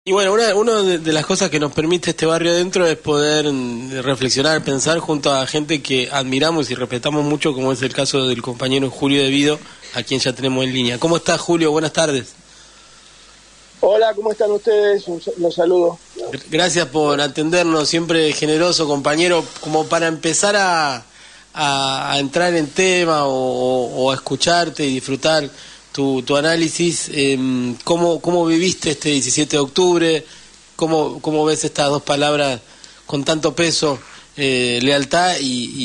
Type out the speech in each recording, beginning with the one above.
Y bueno, una de las cosas que nos permite este barrio adentro es poder reflexionar, pensar junto a gente que admiramos y respetamos mucho, como es el caso del compañero Julio Devido, a quien ya tenemos en línea. ¿Cómo estás, Julio? Buenas tardes. Hola, ¿cómo están ustedes? Los saludo. Gracias por atendernos, siempre generoso, compañero. Como para empezar a entrar en tema o a escucharte y disfrutar tu análisis, ¿cómo viviste este 17 de octubre? ¿Cómo ves estas dos palabras con tanto peso, lealtad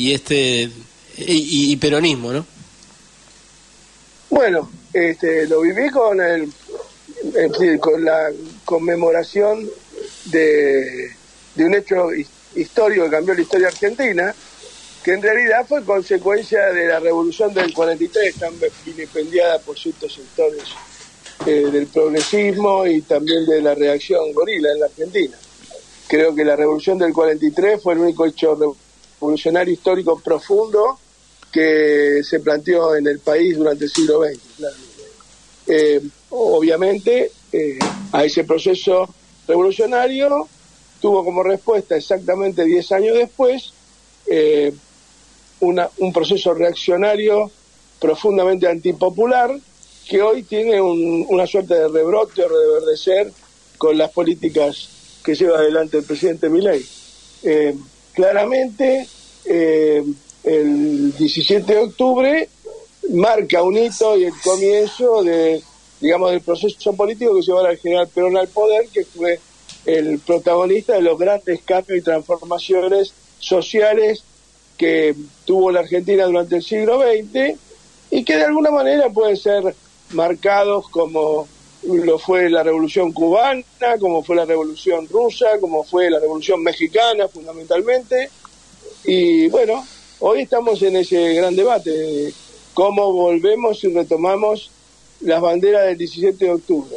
y peronismo, ¿no? Bueno, lo viví con con la conmemoración de un hecho histórico que cambió la historia argentina, que en realidad fue consecuencia de la revolución del 43, tan vilipendiada por ciertos sectores del progresismo y también de la reacción gorila en la Argentina. Creo que la revolución del 43 fue el único hecho revolucionario histórico profundo que se planteó en el país durante el siglo XX. Obviamente, a ese proceso revolucionario tuvo como respuesta exactamente 10 años después un proceso reaccionario profundamente antipopular que hoy tiene una suerte de rebrote o reverdecer con las políticas que lleva adelante el presidente Milei. Claramente, el 17 de octubre marca un hito y el comienzo del proceso político que llevó al general Perón al poder, que fue el protagonista de los grandes cambios y transformaciones sociales que tuvo la Argentina durante el siglo XX y que de alguna manera pueden ser marcados como lo fue la Revolución Cubana, como fue la Revolución Rusa, como fue la Revolución Mexicana fundamentalmente. Y bueno, hoy estamos en ese gran debate de cómo volvemos y retomamos las banderas del 17 de octubre.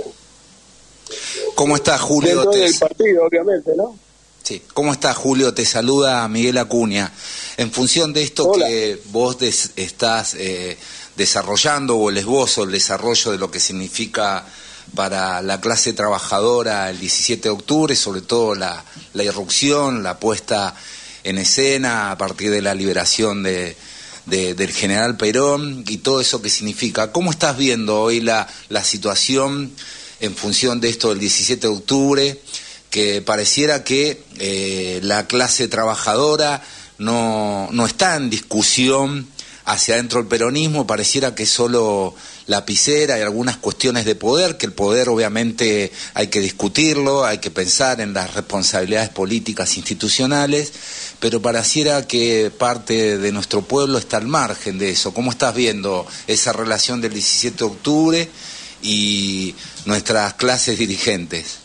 ¿Cómo estás, Julio? Dentro del partido, obviamente, ¿no? Sí. ¿Cómo estás, Julio? Te saluda Miguel Acuña. En función de esto Hola. que vos estás desarrollando, o el esbozo, el desarrollo de lo que significa para la clase trabajadora el 17 de octubre, sobre todo la irrupción, la puesta en escena a partir de la liberación del general Perón y todo eso que significa. ¿Cómo estás viendo hoy la situación en función de esto del 17 de octubre? Que pareciera que la clase trabajadora no está en discusión hacia adentro del peronismo, pareciera que es solo lapicera y algunas cuestiones de poder, que el poder obviamente hay que discutirlo, hay que pensar en las responsabilidades políticas institucionales, pero pareciera que parte de nuestro pueblo está al margen de eso. ¿Cómo estás viendo esa relación del 17 de octubre y nuestras clases dirigentes?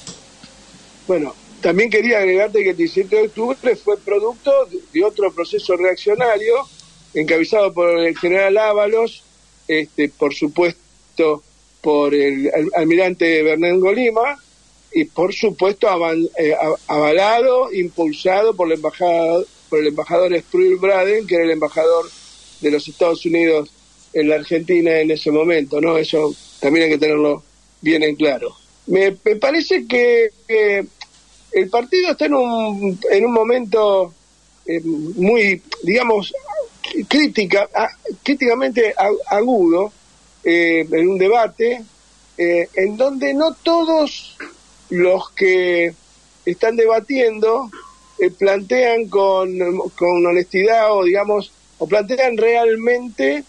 Bueno, también quería agregarte que el 17 de octubre fue producto de otro proceso reaccionario encabezado por el general Ábalos, por supuesto por el almirante Bernardo Lima y por supuesto avalado, impulsado por el embajador Sproul Braden, que era el embajador de los Estados Unidos en la Argentina en ese momento, ¿no? Eso también hay que tenerlo bien en claro. Me parece que el partido está en un momento muy, digamos, críticamente agudo, en un debate en donde no todos los que están debatiendo plantean con honestidad o plantean realmente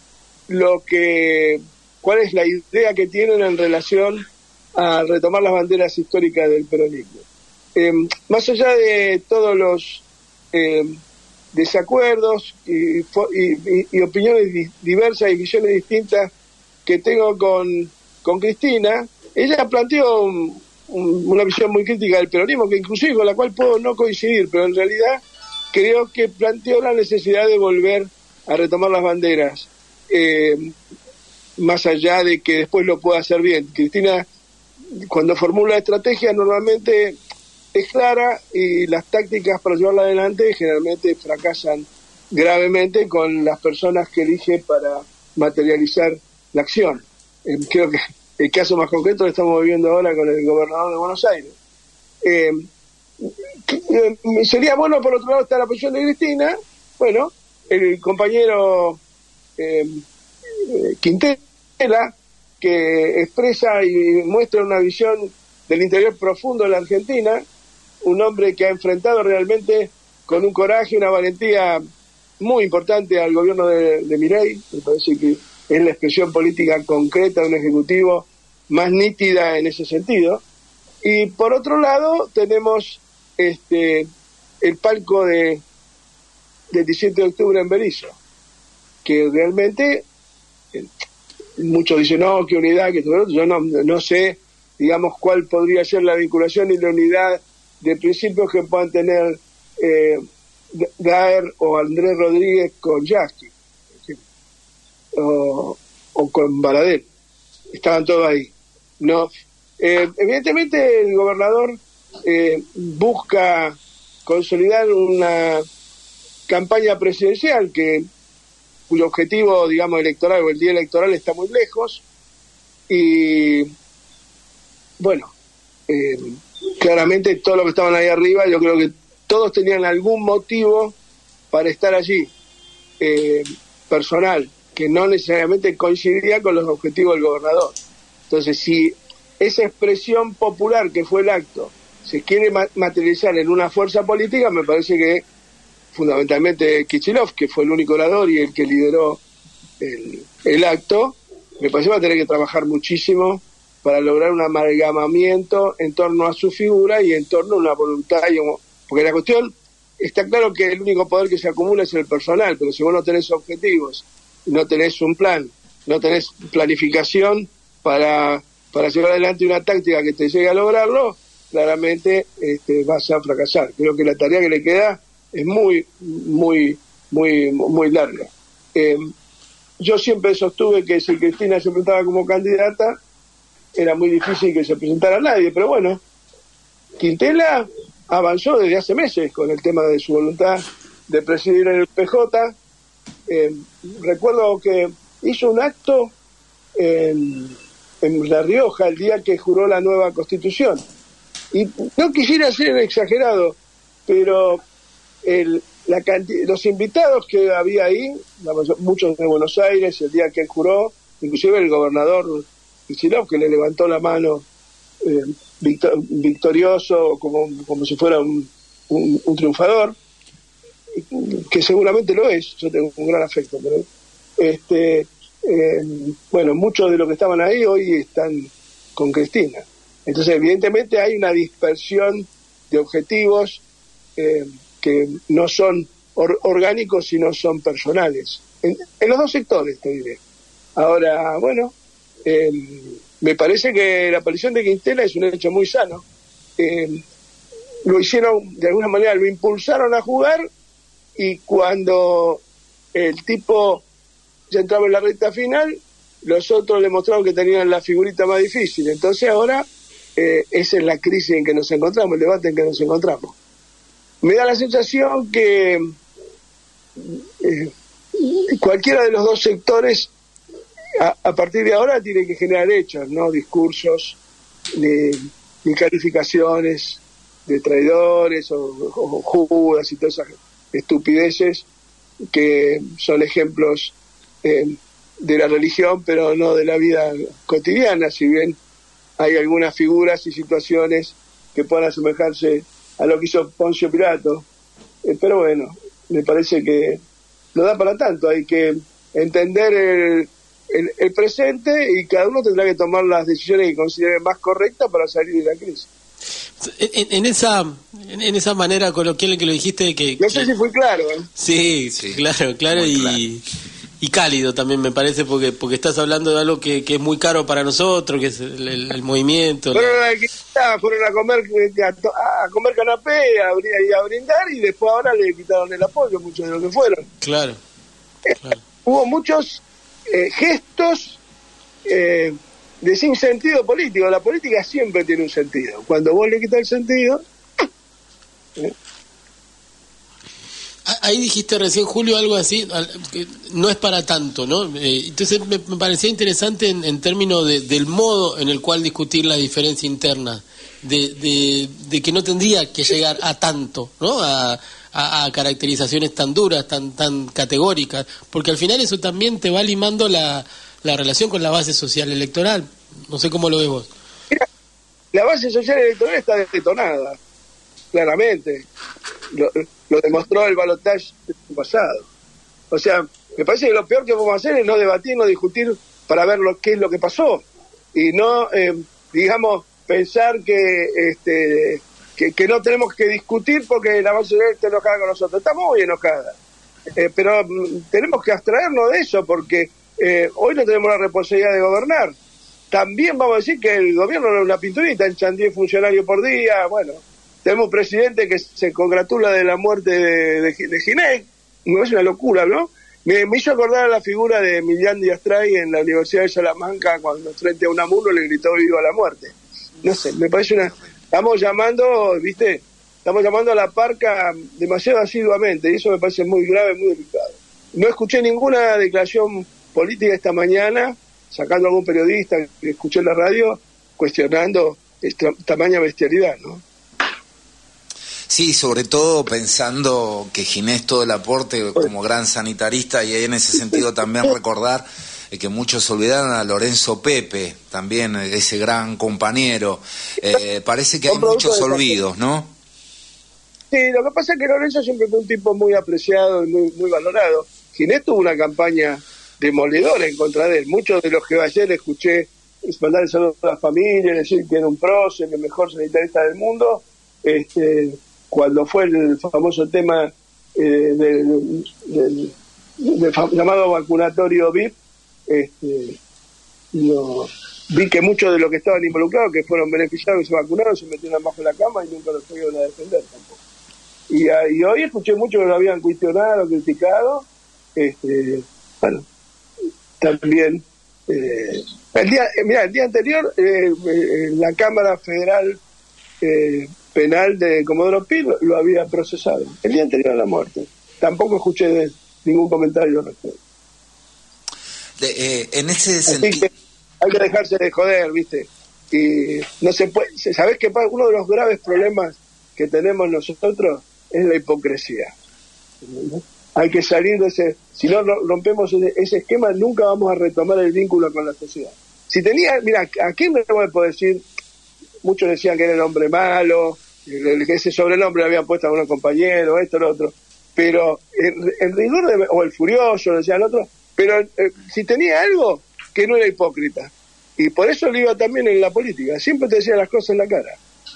cuál es la idea que tienen en relación a retomar las banderas históricas del peronismo. Más allá de todos los desacuerdos y opiniones diversas y visiones distintas que tengo con Cristina, ella planteó una visión muy crítica del peronismo, que inclusive con la cual puedo no coincidir, pero en realidad creo que planteó la necesidad de volver a retomar las banderas, más allá de que después lo pueda hacer bien. Cristina, cuando formula estrategias, normalmente es clara y las tácticas para llevarla adelante generalmente fracasan gravemente con las personas que elige para materializar la acción. Creo que el caso más concreto lo estamos viviendo ahora con el gobernador de Buenos Aires. Sería bueno, por otro lado, está la posición de Cristina. Bueno, el compañero Quintela, que expresa y muestra una visión del interior profundo de la Argentina, un hombre que ha enfrentado realmente con un coraje y una valentía muy importante al gobierno de Milei. Me parece que es la expresión política concreta de un ejecutivo más nítida en ese sentido. Y por otro lado tenemos el palco del 17 de octubre en Berisso, que realmente muchos dicen, no, qué unidad, que todo. Yo no sé, digamos, cuál podría ser la vinculación y la unidad de principios que puedan tener Daer o Andrés Rodríguez con Yasky, o con Baradel. Estaban todos ahí. No, evidentemente el gobernador busca consolidar una campaña presidencial cuyo objetivo, digamos, electoral o el día electoral está muy lejos, y bueno, claramente todos los que estaban ahí arriba, yo creo que todos tenían algún motivo para estar allí, personal, que no necesariamente coincidía con los objetivos del gobernador. Entonces, si esa expresión popular que fue el acto se quiere materializar en una fuerza política, me parece que fundamentalmente Kicillof, que fue el único orador y el que lideró el acto, me parece que va a tener que trabajar muchísimo para lograr un amalgamamiento en torno a su figura y en torno a una voluntad, porque la cuestión, está claro que el único poder que se acumula es el personal, pero si vos no tenés objetivos, no tenés un plan, no tenés planificación para llevar adelante una táctica que te llegue a lograrlo, claramente vas a fracasar. Creo que la tarea que le queda es muy larga. Yo siempre sostuve que si Cristina se presentaba como candidata, era muy difícil que se presentara nadie, pero bueno, Quintela avanzó desde hace meses con el tema de su voluntad de presidir el PJ. Recuerdo que hizo un acto en La Rioja el día que juró la nueva Constitución, y no quisiera ser exagerado, pero los invitados que había ahí, muchos de Buenos Aires, el día que él juró, inclusive el gobernador Kicillof, que le levantó la mano victorioso, como si fuera un triunfador, que seguramente lo es. Yo tengo un gran afecto, pero bueno, muchos de los que estaban ahí hoy están con Cristina. Entonces, evidentemente hay una dispersión de objetivos que no son orgánicos, sino son personales. En los dos sectores, te diré. Ahora, bueno, me parece que la aparición de Quintela es un hecho muy sano. Lo hicieron, de alguna manera, lo impulsaron a jugar, y cuando el tipo ya entraba en la recta final, los otros le mostraron que tenían la figurita más difícil. Entonces ahora esa es la crisis en que nos encontramos, el debate en que nos encontramos. Me da la sensación que cualquiera de los dos sectores a partir de ahora tiene que generar hechos, no discursos ni calificaciones de traidores o judas y todas esas estupideces que son ejemplos de la religión, pero no de la vida cotidiana, si bien hay algunas figuras y situaciones que puedan asemejarse a lo que hizo Poncio Pilato, pero bueno, me parece que no da para tanto. Hay que entender el presente, y cada uno tendrá que tomar las decisiones que considere más correctas para salir de la crisis. En esa manera coloquial en que lo dijiste, no sé si fui claro, ¿eh? Sí, claro y cálido también, me parece, porque estás hablando de algo que es muy caro para nosotros, que es el movimiento. Fueron a comer canapé y a brindar, y después ahora le quitaron el apoyo, muchos de los que fueron. Claro. Hubo muchos gestos de sin sentido político. La política siempre tiene un sentido. Cuando vos le quitas el sentido... ahí dijiste recién, Julio, algo así, que no es para tanto, ¿no? Entonces me parecía interesante en términos del modo en el cual discutir la diferencia interna, de que no tendría que llegar a tanto, ¿no? A caracterizaciones tan duras, tan categóricas, porque al final eso también te va limando la relación con la base social electoral. No sé cómo lo ves vos. Mira, la base social electoral está detonada, claramente. Lo demostró el balotaje del pasado. O sea, me parece que lo peor que vamos a hacer es no debatir, no discutir para ver qué es lo que pasó. Y no, digamos, pensar que no tenemos que discutir porque la base social está enojada con nosotros. Está muy enojada. Pero tenemos que abstraernos de eso porque hoy no tenemos la responsabilidad de gobernar. También vamos a decir que el gobierno no es una pinturita, echan 10 funcionarios por día, bueno. Tenemos un presidente que se congratula de la muerte de Ginés, no es una locura, ¿no? Me hizo acordar a la figura de Millán Díaz Stray en la Universidad de Salamanca cuando frente a Unamuno le gritó viva la muerte. No sé, me parece estamos llamando a la parca demasiado asiduamente y eso me parece muy grave, muy delicado. No escuché ninguna declaración política esta mañana, sacando a algún periodista que escuché en la radio, cuestionando esta tamaña bestialidad, ¿no? Sí, sobre todo pensando que Ginés todo el aporte como gran sanitarista, y en ese sentido también recordar que muchos olvidaron a Lorenzo Pepe, también ese gran compañero. Parece que hay muchos olvidos, ¿no? Sí, lo que pasa es que Lorenzo siempre fue un tipo muy apreciado y muy valorado. Ginés tuvo una campaña demoledora en contra de él. Muchos de los que ayer escuché mandar el saludo a la familia, decir que era un prócer, el mejor sanitarista del mundo, cuando fue el famoso tema del llamado vacunatorio VIP, vi que muchos de los que estaban involucrados, que fueron beneficiados y se vacunaron, se metieron bajo la cama y nunca los pudieron a defender tampoco. Y hoy escuché mucho que lo habían cuestionado, criticado. Bueno, también el día anterior la Cámara Federal Penal de Comodoro Pi lo había procesado el día anterior a la muerte. Tampoco escuché ningún comentario al respecto. En ese sentido, hay que dejarse de joder, ¿viste? Y no se puede. ¿Sabés qué pasa? Uno de los graves problemas que tenemos nosotros es la hipocresía. ¿No? Hay que salir de ese. Si no rompemos ese esquema, nunca vamos a retomar el vínculo con la sociedad. Si tenía, mira, aquí me puedo decir, muchos decían que era el hombre malo, que ese sobrenombre le habían puesto a unos compañeros, esto, lo otro, pero en rigor o el furioso, decían otros, pero si tenía algo, que no era hipócrita. Y por eso le iba también en la política, siempre te decía las cosas en la cara.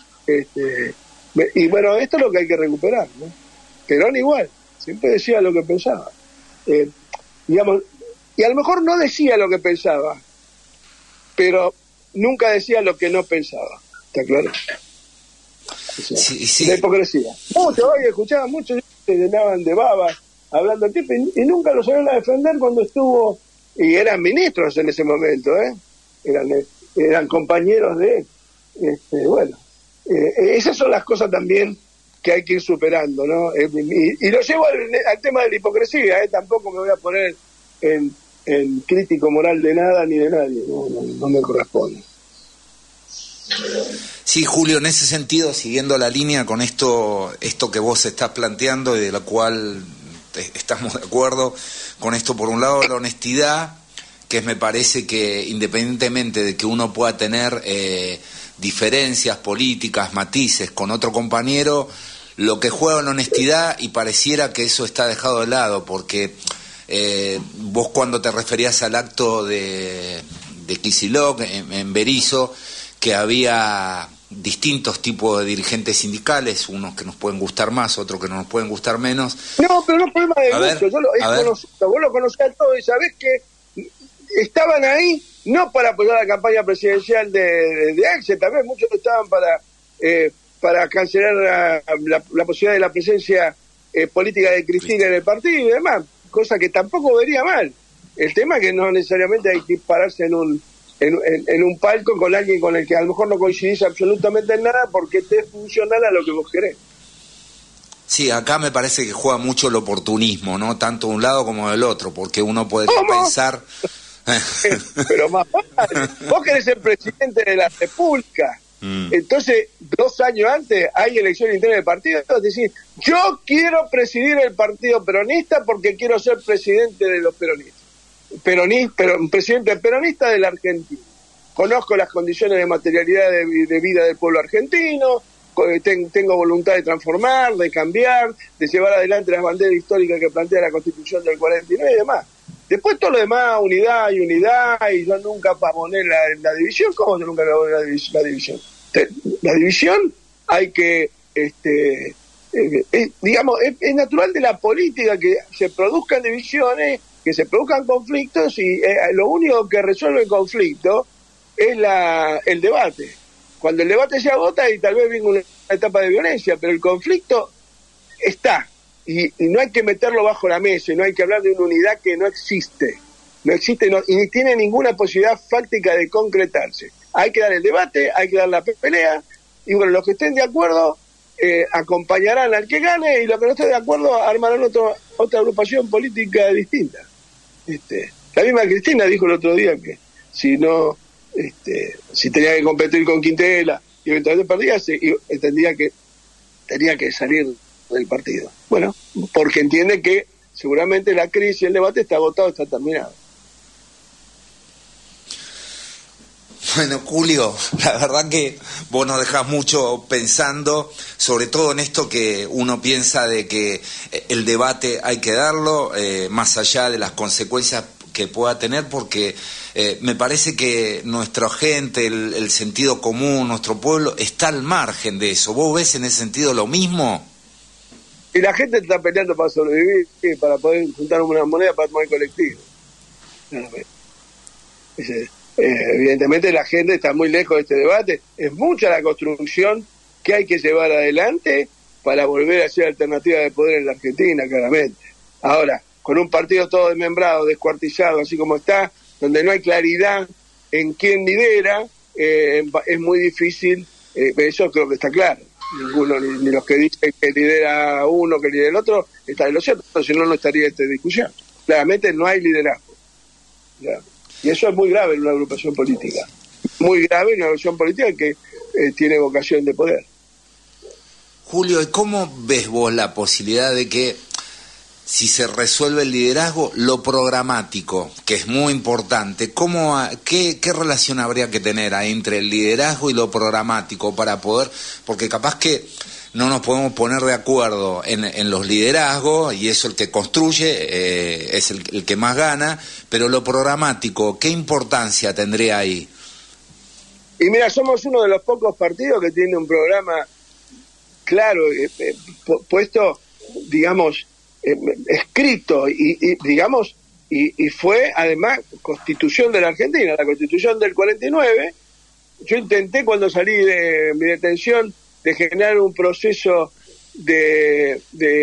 Y bueno, esto es lo que hay que recuperar, ¿no? Perón igual, siempre decía lo que pensaba. Digamos, y a lo mejor no decía lo que pensaba, pero nunca decía lo que no pensaba, ¿está claro? O sea, sí. La hipocresía. Muchos hoy escuchaban, muchos se llenaban de babas hablando del tipo y nunca lo sabían a defender cuando estuvo, y eran ministros en ese momento, eran compañeros de él. Bueno, esas son las cosas también que hay que ir superando, ¿no? Y lo llevo al tema de la hipocresía, tampoco me voy a poner en crítico moral de nada ni de nadie, no me corresponde. Sí, Julio, en ese sentido, siguiendo la línea con esto que vos estás planteando y de la cual estamos de acuerdo con esto, por un lado la honestidad, que me parece que independientemente de que uno pueda tener diferencias políticas, matices con otro compañero, lo que juega en honestidad, y pareciera que eso está dejado de lado, porque vos cuando te referías al acto de Kicillof en Berisso, que había distintos tipos de dirigentes sindicales, unos que nos pueden gustar más, otros que no nos pueden gustar menos. No, pero no es problema de gusto, vos lo conocés todo y sabés que estaban ahí no para apoyar la campaña presidencial de Axel, también muchos estaban para cancelar la posibilidad de la presencia política de Cristina en el partido y demás, cosa que tampoco vería mal. El tema es que no necesariamente hay que pararse en un palco con alguien con el que a lo mejor no coincidís absolutamente en nada porque te es funcional a lo que vos querés. Sí, acá me parece que juega mucho el oportunismo, ¿no? Tanto de un lado como del otro, porque uno podría pensar... Pero más vale, vos querés ser presidente de la República. Entonces, 2 años antes hay elección interna del partido, decís, yo quiero presidir el partido peronista porque quiero ser presidente de los peronistas. Presidente peronista de la Argentina. Conozco las condiciones de materialidad de vida del pueblo argentino, tengo voluntad de transformar, de cambiar, de llevar adelante las banderas históricas que plantea la Constitución del 49 y demás. Después todo lo demás, unidad, y yo nunca pavoné la división. ¿Cómo yo nunca pavoné la división? La división hay que, digamos, es natural de la política que se produzcan divisiones, que se produzcan conflictos, y lo único que resuelve el conflicto es el debate. Cuando el debate se agota y tal vez venga una etapa de violencia, pero el conflicto está, y no hay que meterlo bajo la mesa, y no hay que hablar de una unidad que no existe, y ni tiene ninguna posibilidad fáctica de concretarse. Hay que dar el debate, hay que dar la pelea, y bueno, los que estén de acuerdo acompañarán al que gane, y los que no estén de acuerdo armarán otra agrupación política distinta. La misma Cristina dijo el otro día que si tenía que competir con Quintela y eventualmente perdía, entendía que tenía que salir del partido. Bueno, porque entiende que seguramente la crisis y el debate está agotado, está terminado. Bueno, Julio, la verdad que vos nos dejás mucho pensando, sobre todo en esto que uno piensa de que el debate hay que darlo, más allá de las consecuencias que pueda tener, porque me parece que nuestra gente, el sentido común, nuestro pueblo, está al margen de eso. ¿Vos ves en ese sentido lo mismo? Y la gente está peleando para sobrevivir, para poder juntar una moneda para tomar el colectivo. Evidentemente la gente está muy lejos de este debate. Es mucha la construcción que hay que llevar adelante para volver a ser alternativa de poder en la Argentina, claramente. Ahora, con un partido todo desmembrado, descuartizado, así como está, donde no hay claridad en quién lidera, es muy difícil, eso creo que está claro. Ninguno, ni los que dicen que lidera uno, que lidera el otro, está en lo cierto, si no, no estaría esta discusión. Claramente no hay liderazgo. Claro. Y eso es muy grave en una agrupación política. Muy grave en una agrupación política que tiene vocación de poder. Julio, ¿y cómo ves vos la posibilidad de que, si se resuelve el liderazgo, lo programático, que es muy importante, qué relación habría que tener ahí entre el liderazgo y lo programático para poder, porque capaz que no nos podemos poner de acuerdo en los liderazgos, y eso el que construye es el que más gana, pero lo programático, ¿qué importancia tendría ahí? Y mira, somos uno de los pocos partidos que tiene un programa claro, puesto, digamos, escrito y fue además Constitución de la Argentina, la Constitución del 49. Yo intenté, cuando salí de mi detención, de generar un proceso de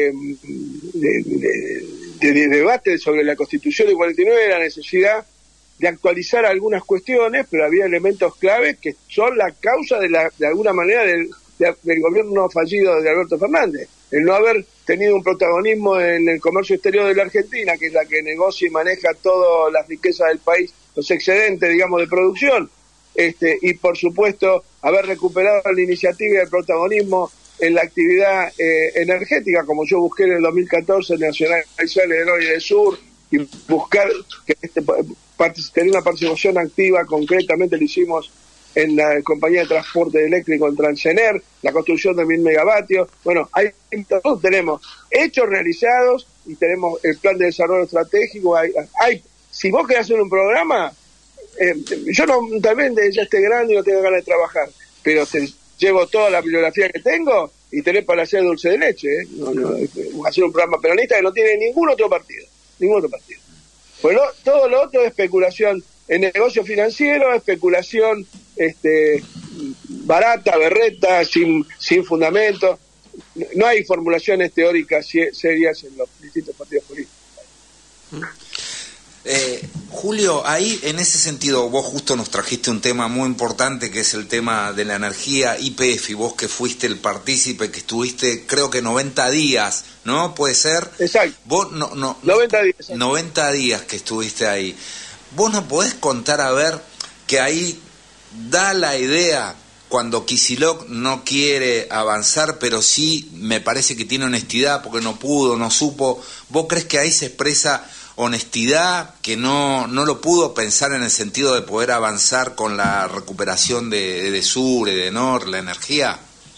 debate sobre la Constitución del 49, la necesidad de actualizar algunas cuestiones, pero había elementos claves que son la causa de alguna manera del gobierno fallido de Alberto Fernández. El no haber tenido un protagonismo en el comercio exterior de la Argentina, que es la que negocia y maneja todas las riquezas del país, los excedentes, digamos, de producción, y por supuesto haber recuperado la iniciativa y el protagonismo en la actividad energética, como yo busqué en el 2014 nacionalizar el Oeste del Sur y buscar que tener una participación activa. Concretamente lo hicimos en la compañía de transporte eléctrico en Transener, la construcción de 1000 megavatios. Bueno, todos tenemos hechos realizados y tenemos el plan de desarrollo estratégico. Si vos querés hacer un programa, yo no, también ya esté grande y no tengo ganas de trabajar, pero llevo toda la bibliografía que tengo y tenés para hacer dulce de leche, hacer un programa peronista que no tiene ningún otro partido. Bueno, todo lo otro es especulación en negocio financiero, especulación barata, berreta, sin fundamento. No hay formulaciones teóricas serias en los distintos partidos políticos. Julio, ahí en ese sentido vos justo nos trajiste un tema muy importante que es el tema de la energía YPF, y vos que fuiste el partícipe, que estuviste creo que 90 días, ¿no? ¿Puede ser? Exacto. Vos 90 días. 90 días que estuviste ahí. ¿Vos nos podés contar, a ver, que ahí da la idea cuando Kicillof no quiere avanzar, pero sí me parece que tiene honestidad porque no pudo, no supo? ¿Vos crees que ahí se expresa honestidad, que no lo pudo pensar en el sentido de poder avanzar con la recuperación de Sur y de Nor, la energía?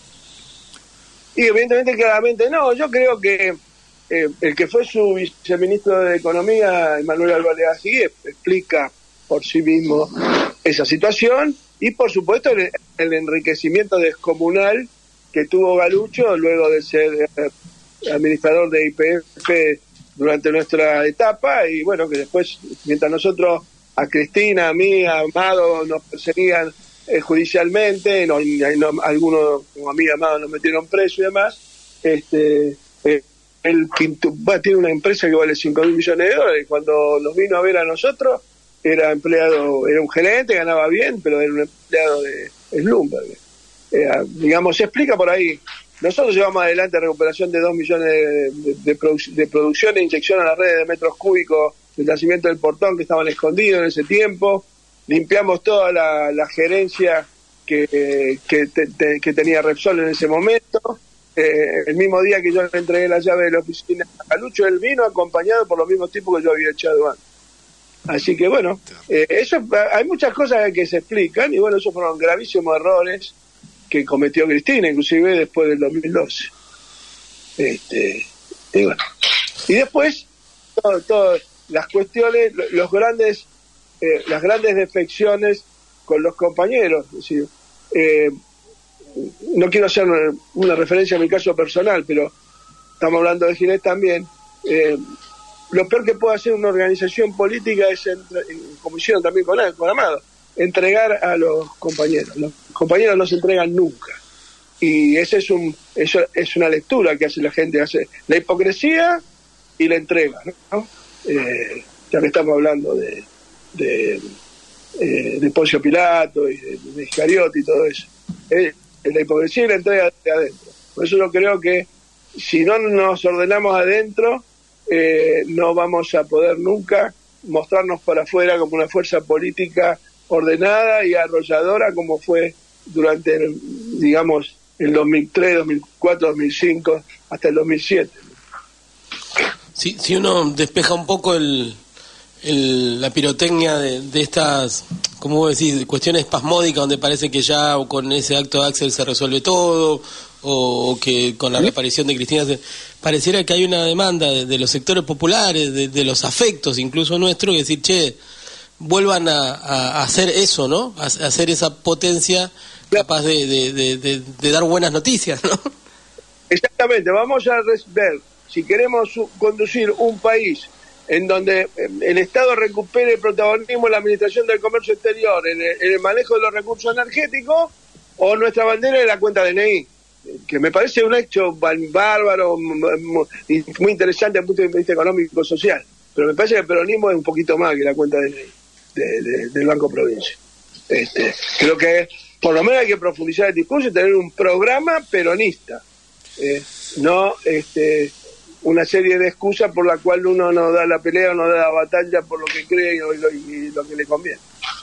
Y evidentemente, claramente no. Yo creo que el que fue su viceministro de Economía, Emanuel Álvarez Agüey, explica por sí mismo esa situación, y por supuesto el enriquecimiento descomunal que tuvo Galucho luego de ser administrador de YPF durante nuestra etapa, y bueno, que después, mientras nosotros, a Cristina, a mí, a Amado, nos perseguían judicialmente, algunos, como a mí, Amado, nos metieron preso y demás, él tiene una empresa que vale 5.000 millones de dólares, cuando nos vino a ver a nosotros, era un gerente, ganaba bien, pero era un empleado de Slumberg. Digamos, se explica por ahí. Nosotros llevamos adelante recuperación de 2 millones de producción e inyección a las redes de metros cúbicos del nacimiento del Portón, que estaban escondidos en ese tiempo. Limpiamos toda la gerencia que tenía Repsol en ese momento. El mismo día que yo le entregué la llave de la oficina a Lucho, él vino acompañado por los mismos tipos que yo había echado antes. Así que bueno, hay muchas cosas que se explican, y bueno, esos fueron gravísimos errores que cometió Cristina, inclusive después del 2012. Y bueno, y después todas las cuestiones, las grandes defecciones con los compañeros. Es decir, no quiero hacer una referencia a mi caso personal, pero estamos hablando de Ginés también. Lo peor que puede hacer una organización política es, como hicieron también con Amado, entregar a los compañeros. Los compañeros no se entregan nunca. Y eso es una lectura que hace la gente, hace la hipocresía y la entrega, ¿no? Ya que estamos hablando de Poncio Pilato y de Iscariote y todo eso. La hipocresía y la entrega de adentro. Por eso yo creo que si no nos ordenamos adentro, no vamos a poder nunca mostrarnos para afuera como una fuerza política ordenada y arrolladora como fue durante digamos el 2003, 2004, 2005 hasta el 2007. Si uno despeja un poco la pirotecnia de estas, como vos decís, cuestiones espasmódicas donde parece que ya con ese acto de Axel se resuelve todo, o que con la reaparición de Cristina pareciera que hay una demanda de los sectores populares, de los afectos incluso nuestros, que decir, che, vuelvan a hacer eso, ¿no? A hacer esa potencia capaz de dar buenas noticias, ¿no? Exactamente, vamos a ver, si queremos conducir un país en donde el Estado recupere el protagonismo en la administración del comercio exterior, en el manejo de los recursos energéticos, o nuestra bandera de la cuenta DNI, que me parece un hecho bárbaro, muy interesante desde el punto de vista económico y social, pero me parece que el peronismo es un poquito más que la cuenta del Banco Provincia. Creo que por lo menos hay que profundizar el discurso y tener un programa peronista, no una serie de excusas por la cual uno no da la pelea o no da la batalla por lo que cree y lo que le conviene.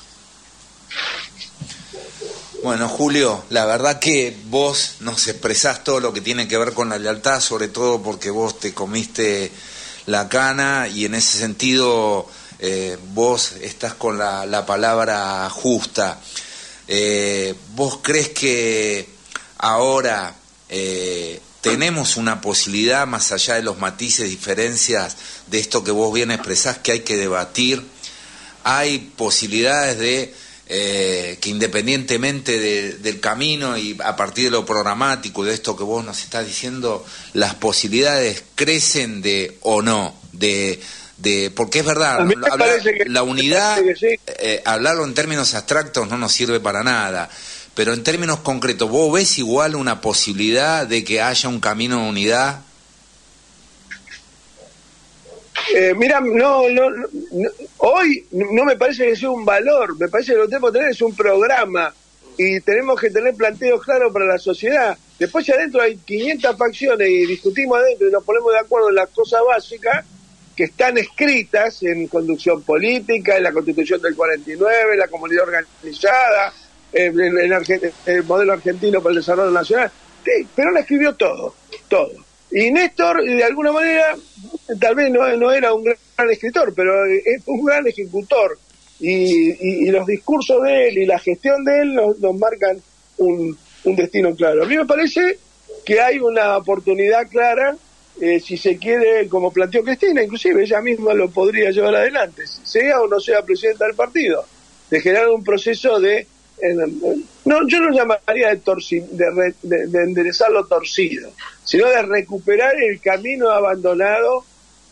Bueno, Julio, la verdad que vos nos expresás todo lo que tiene que ver con la lealtad, sobre todo porque vos te comiste la cana y en ese sentido vos estás con la palabra justa. ¿Vos crees que ahora tenemos una posibilidad, más allá de los matices, diferencias de esto que vos bien expresás, que hay que debatir? ¿Hay posibilidades de que independientemente del camino y a partir de lo programático y de esto que vos nos estás diciendo, las posibilidades crecen o no? Porque es verdad, la unidad, hablarlo en términos abstractos no nos sirve para nada, pero en términos concretos, ¿vos ves igual una posibilidad de que haya un camino de unidad? Mira, hoy no me parece que sea un valor, me parece que lo que tenemos que tener es un programa y tenemos que tener planteos claros para la sociedad. Después si adentro hay 500 facciones y discutimos adentro y nos ponemos de acuerdo en las cosas básicas que están escritas en conducción política, en la Constitución del 49, en la comunidad organizada, el modelo argentino para el desarrollo nacional. Sí, Perón escribió todo. Y Néstor, de alguna manera, tal vez no era un gran escritor, pero es un gran ejecutor. Y los discursos de él y la gestión de él nos marcan un destino claro. A mí me parece que hay una oportunidad clara, si se quiere, como planteó Cristina, inclusive ella misma lo podría llevar adelante, sea o no sea presidenta del partido, de generar un proceso de... yo no llamaría de enderezar lo torcido, sino de recuperar el camino abandonado,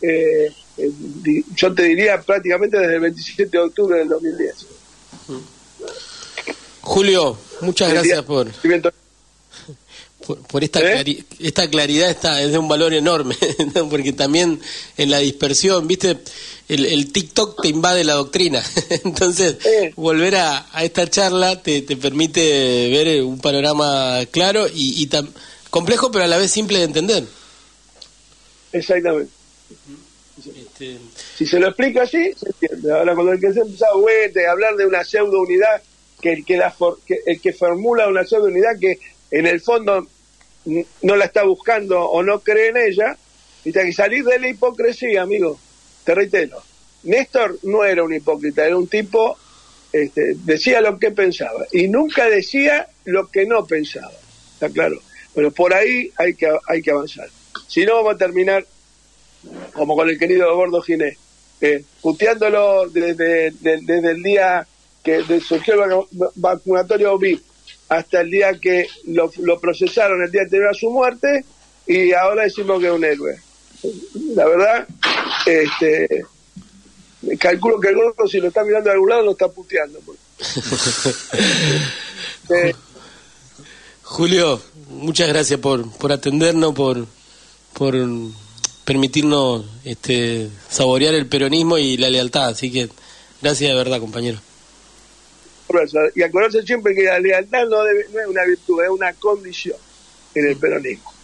yo te diría prácticamente desde el 27 de octubre del 2010. Julio, muchas gracias por esta claridad, es de un valor enorme, ¿no? Porque también en la dispersión, viste, el TikTok te invade la doctrina, entonces volver a esta charla te permite ver un panorama claro y complejo, pero a la vez simple de entender. Exactamente. Si se lo explica así, se entiende. Ahora cuando el que se empieza a hablar de una pseudo unidad, que el que formula una pseudo unidad que en el fondo no la está buscando o no cree en ella, y tiene que salir de la hipocresía, amigo. Te reitero, Néstor no era un hipócrita, era un tipo, decía lo que pensaba y nunca decía lo que no pensaba, está claro. Pero por ahí hay que avanzar, si no vamos a terminar como con el querido Gordo Ginés, puteándolo desde el día que surgió el vacunatorio VIP hasta el día que lo procesaron, el día anterior a su muerte, y ahora decimos que es un héroe. La verdad, calculo que el Gordo, si lo está mirando de algún lado, lo está puteando. Julio, muchas gracias por atendernos, por permitirnos saborear el peronismo y la lealtad, así que gracias de verdad, compañero. Y acordarse siempre que la lealtad no es una virtud, es una condición en el peronismo.